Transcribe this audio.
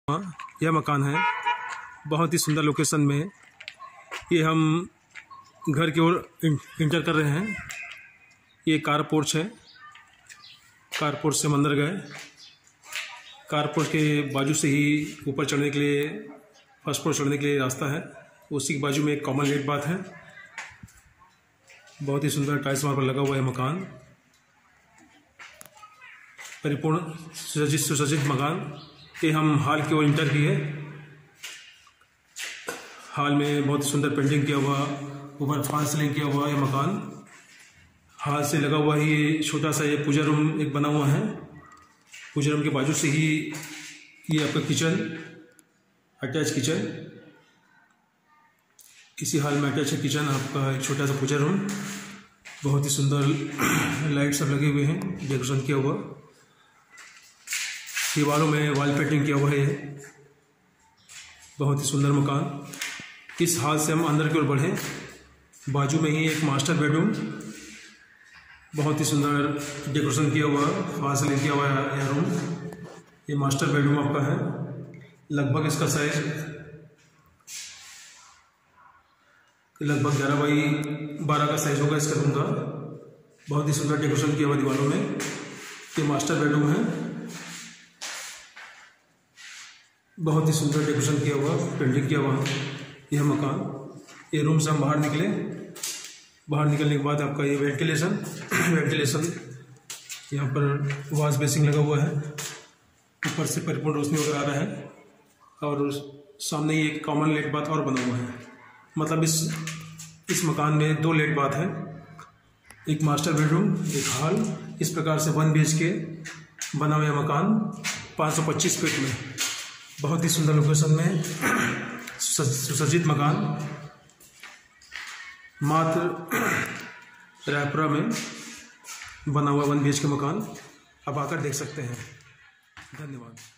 यह मकान है, बहुत ही सुंदर लोकेशन में। ये हम घर की ओर इंटर कर रहे हैं। ये कार पोर्च है। कार पोर्च से हम अंदर गए। कार पोर्च के बाजू से ही ऊपर चढ़ने के लिए, फर्स्ट फ्लोर चढ़ने के लिए रास्ता है। उसी के बाजू में एक कॉमन गेट बात है। बहुत ही सुंदर टाइल्स मार्बल लगा हुआ है मकान। परिपूर्ण सुसज्जित मकान के हम हॉल की ओर इंटर किए। हॉल में बहुत सुंदर पेंटिंग किया हुआ, ऊपर फॉल सीलिंग किया हुआ है मकान। हॉल से लगा हुआ ही छोटा सा ये पूजा रूम एक बना हुआ है। पूजा रूम के बाजू से ही ये आपका किचन, अटैच किचन। इसी हॉल में अटैच है किचन, आपका एक छोटा सा पूजा रूम। बहुत ही सुंदर लाइट सब लगे हुए हैं, डेकोरेशन किया हुआ। दीवारों में वॉल पेंटिंग किया हुआ है। बहुत ही सुंदर मकान। इस हॉल से हम अंदर की ओर बढ़े। बाजू में ही एक मास्टर बेडरूम, बहुत ही सुंदर डेकोरेशन किया हुआ, फॉल सीलिंग किया हुआ है यह रूम। ये मास्टर बेडरूम आपका है। लगभग इसका साइज लगभग 11x12 का साइज होगा इसका रूम का। बहुत ही सुंदर डेकोरेशन किया हुआ दीवारों में। ये मास्टर बेडरूम है। बहुत ही सुंदर डेकोरेशन किया हुआ, पेंटिंग किया हुआ यह मकान। ये रूम से हम बाहर निकले। बाहर निकलने के बाद आपका ये वेंटिलेशन यहाँ पर वॉश बेसिंग लगा हुआ है। ऊपर से परिपूर्ण रोशनी वगैरह आ रहा है। और सामने ही एक कॉमन लेट बाथ और बना हुआ है। मतलब इस मकान में 2 लेट बाथ है, एक मास्टर बेडरूम, एक हॉल। इस प्रकार से 1 BHK बना हुआ मकान 525 फीट में, बहुत ही सुंदर लोकेशन में सुसज्जित मकान, मात्र रायपुरा में बना हुआ 1 BHK मकान। आप आकर देख सकते हैं। धन्यवाद।